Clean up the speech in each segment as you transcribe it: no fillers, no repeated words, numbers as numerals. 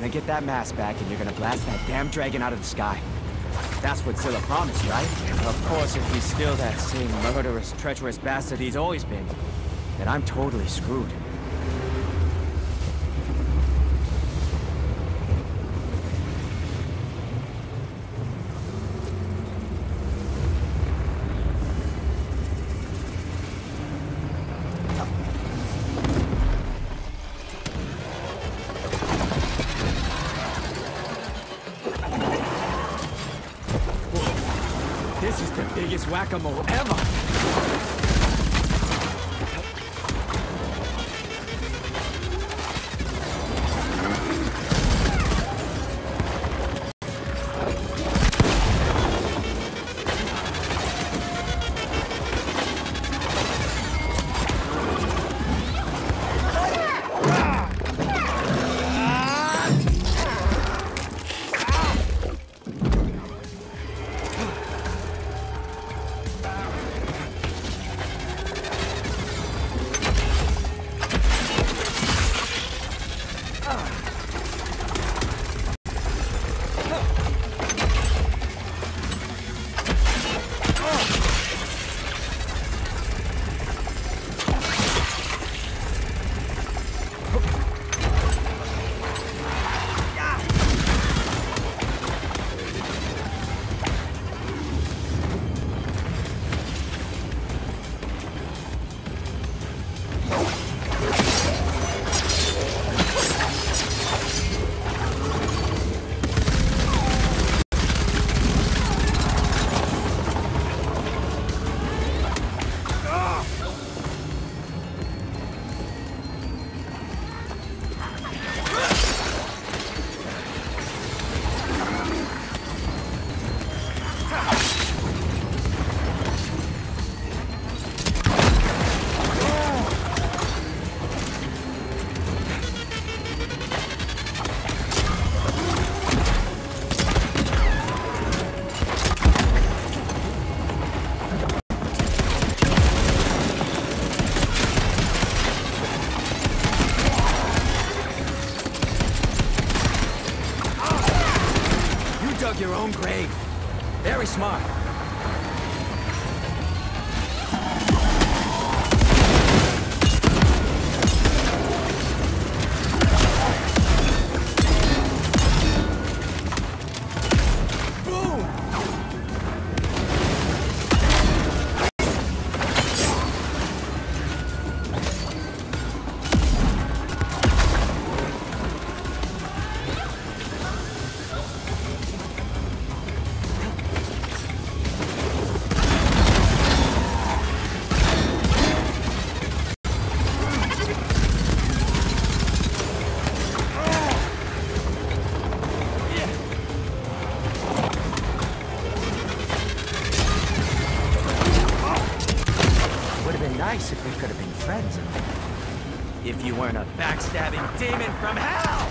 gonna get that mask back and you're gonna blast that damn dragon out of the sky. That's what Zilla promised, right? Of course, if he's still that same murderous, treacherous bastard he's always been, then I'm totally screwed. This is the biggest whack-a-mole ever! Your own grave. Very smart. Nice if we could have been friends. If you weren't a backstabbing demon from hell!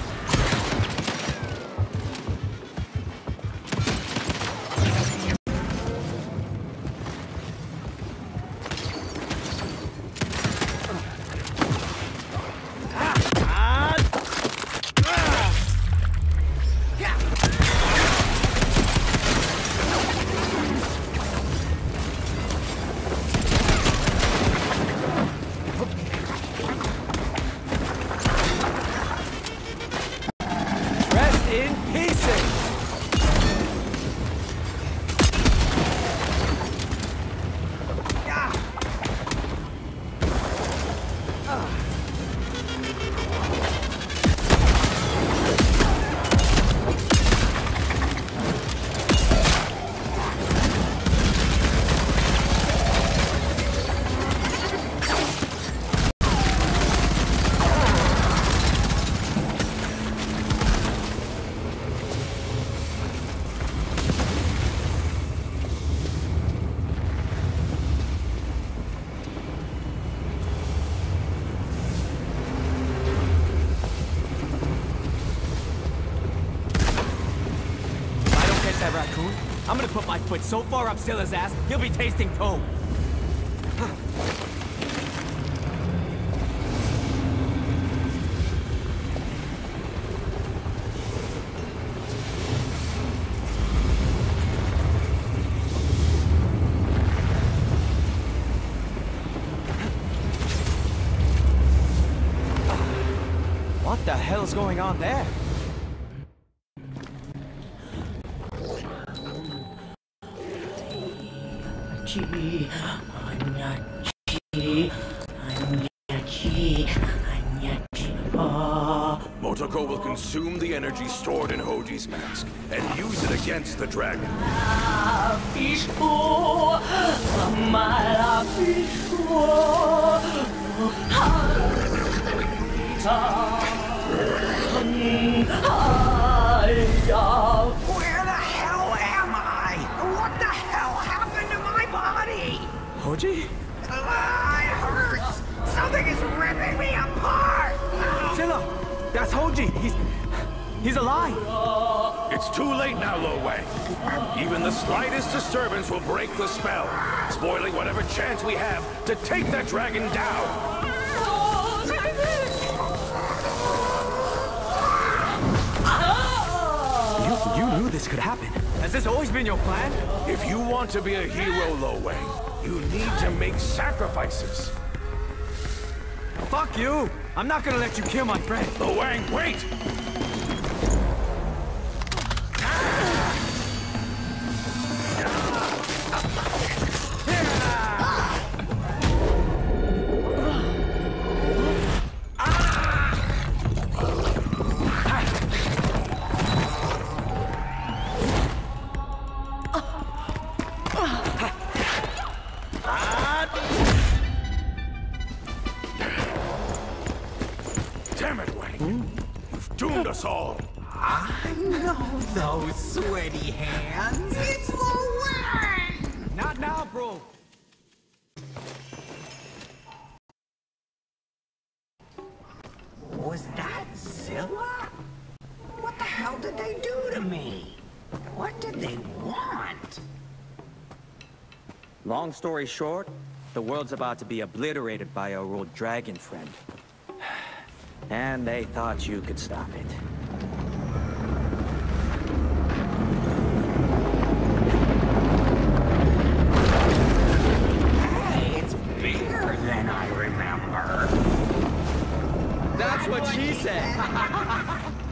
Raccoon. I'm gonna put my foot so far up Zilla's ass, he'll be tasting toad. hell's going on there? Motoko will consume the energy stored in Hoji's mask and use it against the dragon. Where the hell am I? What the hell happened to my body? Hoji? Ah, it hurts! Something is ripping me apart! Scylla! That's Hoji! He's alive! It's too late now, Lo Wang. Even the slightest disturbance will break the spell, spoiling whatever chance we have to take that dragon down. You knew this could happen. Has this always been your plan? If you want to be a hero, Lo Wang, you need to make sacrifices. Fuck you! I'm not gonna let you kill my friend. Lo Wang, wait! Damn it, Wang. You've doomed us all. I know those sweaty hands. It's Lo Wang! Not now, bro! Was that Zilla? What the hell did they do to me? What did they want? Long story short, the world's about to be obliterated by our old dragon friend. And they thought you could stop it. Hey, it's bigger than I remember. That's what she said!